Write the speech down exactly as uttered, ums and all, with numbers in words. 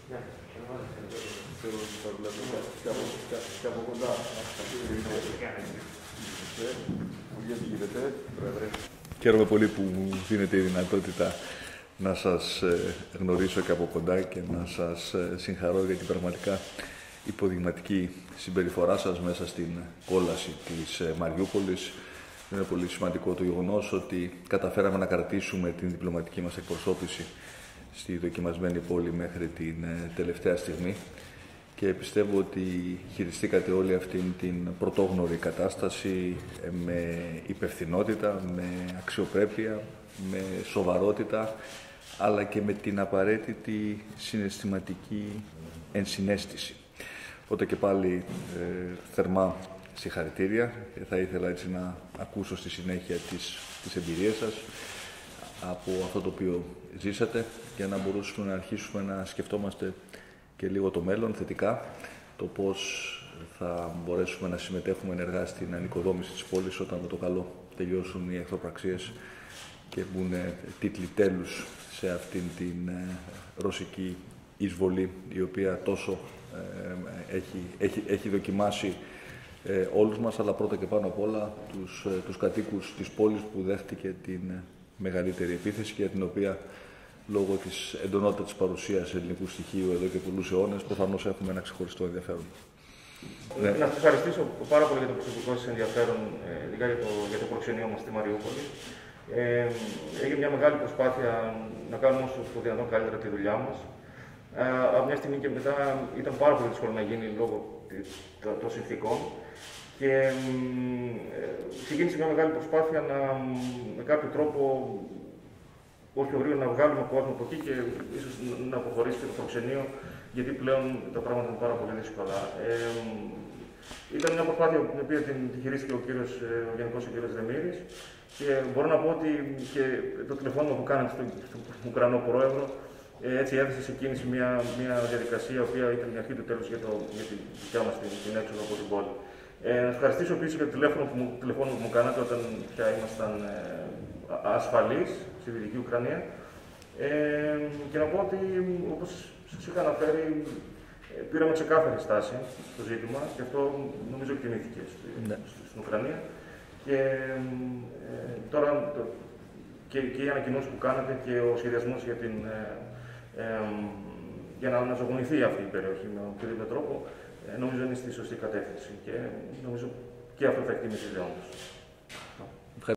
Και από κοντά. Γιατί γίνεται, Πρόεδρε. Χαίρομαι πολύ που μου δίνετε η δυνατότητα να σας γνωρίσω και από κοντά και να σας συγχαρώ για την πραγματικά υποδειγματική συμπεριφορά σας μέσα στην κόλαση της Μαριούπολης. Είναι πολύ σημαντικό το γεγονός ότι καταφέραμε να κρατήσουμε την διπλωματική μας εκπροσώπηση στη δοκιμασμένη πόλη μέχρι την τελευταία στιγμή και πιστεύω ότι χειριστήκατε όλη αυτήν την πρωτόγνωρη κατάσταση με υπευθυνότητα, με αξιοπρέπεια, με σοβαρότητα, αλλά και με την απαραίτητη συναισθηματική ενσυναίσθηση. Οπότε και πάλι ε, θερμά συγχαρητήρια και θα ήθελα έτσι να ακούσω στη συνέχεια τις, τις εμπειρίες σας από αυτό το οποίο ζήσατε για να μπορούσουμε να αρχίσουμε να σκεφτόμαστε και λίγο το μέλλον θετικά, το πώς θα μπορέσουμε να συμμετέχουμε ενεργά στην ανοικοδόμηση της πόλης όταν με το καλό τελειώσουν οι εχθροπραξίες και μπουν τίτλοι τέλους σε αυτήν την ε, ρωσική εισβολή η οποία τόσο ε, έχει, έχει, έχει δοκιμάσει ε, όλους μας, αλλά πρώτα και πάνω απ' όλα τους, ε, τους κατοίκους της πόλης που δέχτηκε την ε, μεγαλύτερη επίθεση και για την οποία λόγω της εντονότητας της παρουσίας ελληνικού στοιχείου εδώ και πολλούς αιώνες προφανώς έχουμε ένα ξεχωριστό ενδιαφέρον. Ναι. Να σας ευχαριστήσω πάρα πολύ για το προσωπικό σας ενδιαφέρον ε, για, το, για το προξενείο μας στη Μαριούπολη. Ε, έγινε μια μεγάλη προσπάθεια να κάνουμε όσο το δυνατόν καλύτερα τη δουλειά μας. Ε, από μια στιγμή και μετά ήταν πάρα πολύ δύσκολο να γίνει λόγω των συνθήκων. Και ε, ξεκίνησε μια μεγάλη προσπάθεια να με κάποιο τρόπο, όχι γρήγορα, να βγάλουμε κόσμο από εκεί και ίσως να αποχωρήσει και το προξενείο, γιατί πλέον τα πράγματα είναι πάρα πολύ δύσκολα. Ε, ήταν μια προσπάθεια την οποία την χειρίστηκε ο, κύριος, ο Γενικός ο κύριος Δεμήρης και μπορώ να πω ότι και το τηλεφώνημα που κάνατε στον στο Ουκρανό Πρόεδρο ε, έτσι έθεσε σε κίνηση μια, μια διαδικασία η οποία ήταν η αρχή του τέλους για, το, για τη δικιά μας την, την έξοδο από την πόλη. Ε, να ευχαριστήσω επίσης για το τηλέφωνο που μου, τηλέφωνο που μου κάνατε όταν πια ήμασταν ε, ασφαλείς στη Δυτική Ουκρανία. Ε, και να πω ότι, όπως σας είχα αναφέρει, ε, πήραμε ξεκάθαρη στάση στο ζήτημα και αυτό νομίζω κινήθηκε στη, ναι. στην Ουκρανία. Και ε, τώρα το, και, και οι ανακοινώσεις που κάνατε και ο σχεδιασμός για, την, ε, ε, για να αναζωογονηθεί αυτή η περιοχή με οποιοδήποτε τρόπο, ε, νομίζω είναι στη σωστή κατεύθυνση και νομίζω και αυτό θα εκτιμήσει η Λεόντος.